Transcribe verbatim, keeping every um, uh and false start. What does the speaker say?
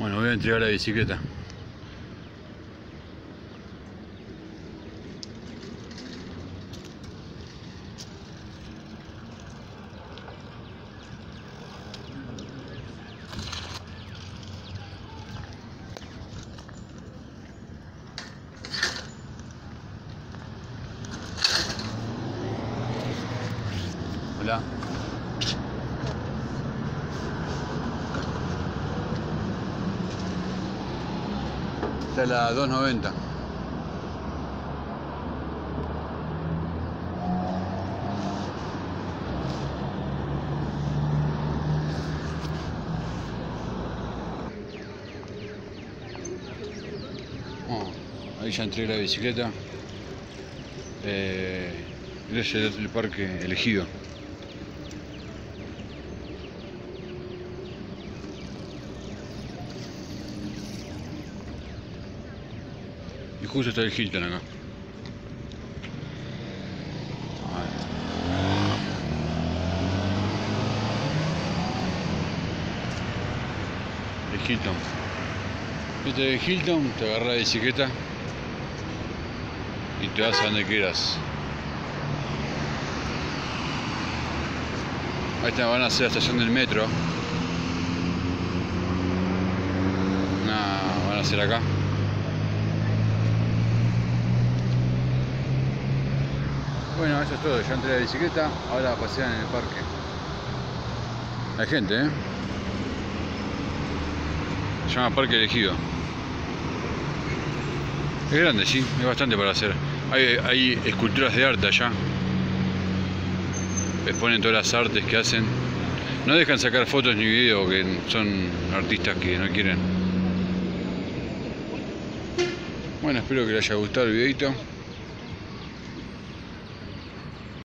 Bueno, voy a entregar la bicicleta. Hola. Esta es la dos noventa. Oh, ahí ya entré la bicicleta. Eh, es el, el parque elegido. Y justo está el Hilton acá. El Hilton. Este es el Hilton, te agarras la bicicleta y te vas a donde quieras. Ahí está, van a hacer la estación del metro. Nah, van a hacer acá. Bueno, eso es todo, ya entré a la bicicleta, ahora pasean en el parque. Hay gente, ¿eh? Se llama Parque Elegido. Es grande, sí, es bastante para hacer. Hay, hay esculturas de arte allá. Exponen todas las artes que hacen. No dejan sacar fotos ni videos, que son artistas que no quieren. Bueno, espero que les haya gustado el videito.